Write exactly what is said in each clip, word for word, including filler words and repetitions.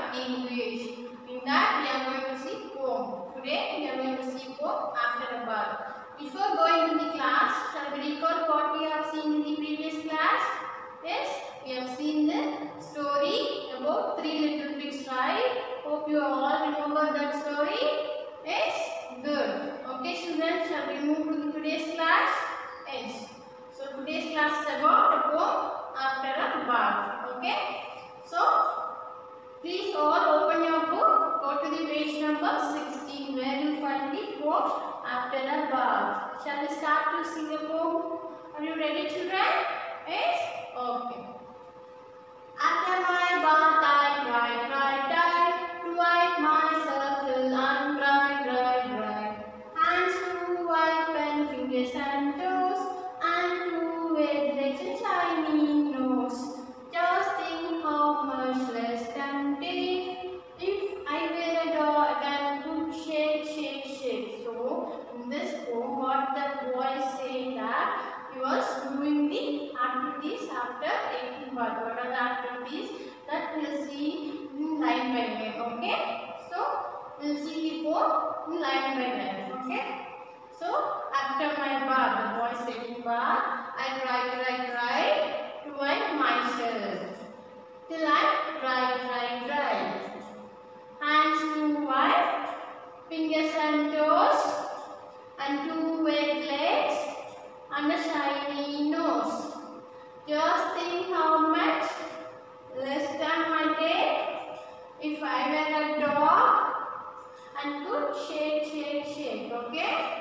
English. In that we are going to see poem. Today we are going to see poem after a bath. Before going to the class, shall we recall what we have seen in the previous class? Yes, we have seen the story about three little pigs, right? Hope you all remember that story. Yes, good. Okay, children, shall we move to the today's class? Yes. So today's class is about a poem after a bath. Okay. So please all open your book. Go to the page number sixteen, where you find the poem after a bath. Shall we start to sing the poem? Are you ready, children? Yes. Okay. After my bath, I cried, cried, cried, to wipe my circle and dry, dry, dry. Hands to wipe and fingers and toes, and to wet legs and shiny nose. Just think how much less tempting if I were a dog and could shake, shake, shake. So, in this poem, what the boy is saying that he was doing the activities after taking bath. What are the activities that we will see in line by line? Okay. So, we will see the poem in line by line. Okay. So, after my bath, the boy is taking bath. I try, try, try to wipe myself till I dry, dry, dry. Hands to wipe, fingers and toes, and two wet legs, and a shiny nose. Just think how much less time I take if I were a dog and could shake, shake, shake. Okay?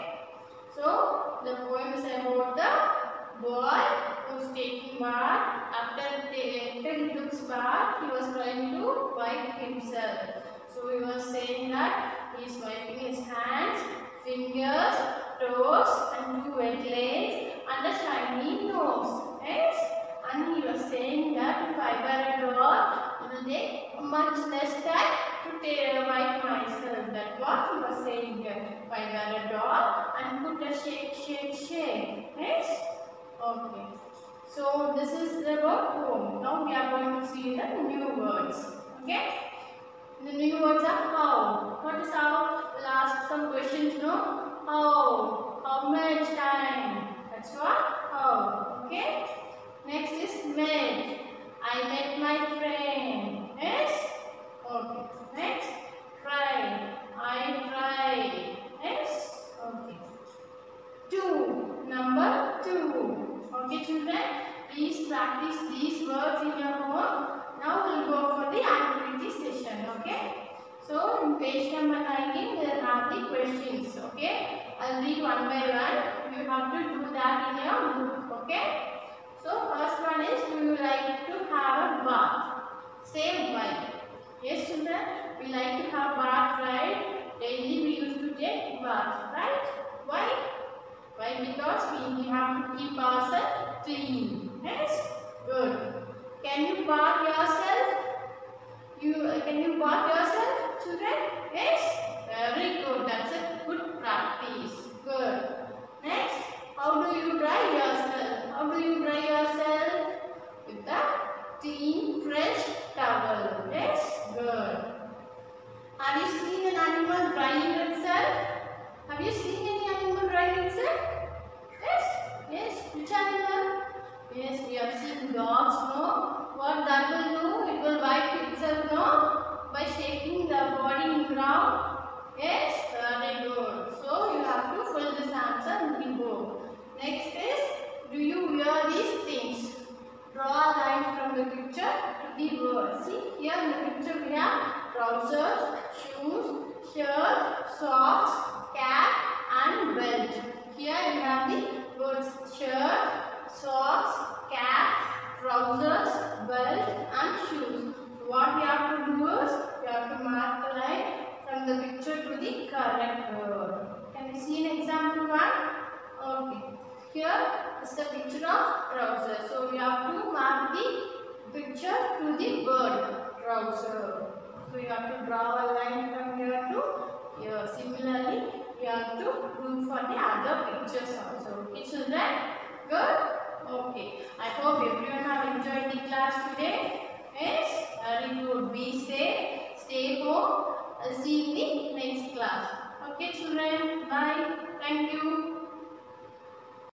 So, the poem is about the boy who is taking bath. After, after he took bath, he was trying to wipe himself. So, he was saying that he is wiping his hands, fingers, toes, and two wet legs, and a shiny nose. Yes? And he was saying that if I were a dog, it will take much less time to take, wipe myself. That's what he was saying. If I were a dog and put a shake, shake, shake. Yes? Okay. So this is about poem. Now we are going to see the new words. Okay? The new words are how. What is how? We'll ask some questions, no? How? How much time? That's what? How. Okay? Next is met. I met my friend. Yes? Okay. Next, try. I tried. Yes? Okay. Two. Number two. Okay, children? Please practice these words in your home. Now we'll go for the activity session. Okay? So, in page number nineteen, there are the questions. Okay? I'll read one by one. You have to do that in your book. Okay? So, first one is, do you like to have a bath? Say why. Yes, children, we like to have bath, right? Daily we used to take bath, right? Why? Why? Because we, we have to keep ourselves clean. Yes? Good. Can you bath yourself? You uh, Can you bath yourself, children? Yes? Very good. That's a good practice. Good. Next, how do you dry yourself? How do you dry yourself? With a clean, fresh towel. Yes? Good. Have you seen an animal drying itself? Have you seen any animal drying itself? Yes? Yes? Which animal? Yes, we have seen dogs, no? What that will do? It will wipe itself, no? By shaking the body in ground. Yes? Very good. So, you have to fill this answer in the book. Next is, do you wear these things? Draw a line from the picture to the word. See, here in the picture we have trousers, shoes, shirt, socks, cap and belt. Here we have the words shirt, socks, cap, trousers, belt and shoes. So what we have to do is, we have to mark the line from the picture to the correct word. Can we see an example one? Okay. Here is the picture of trouser. So we have to mark the picture to the word trouser. So you have to draw a line from here to here. Similarly, you have to do for the other pictures also. Okay, children? Good? Okay. I hope everyone have enjoyed the class today. Yes? Very good. Be safe. stay home. I'll see you in the next class. Okay children, bye. Thank you.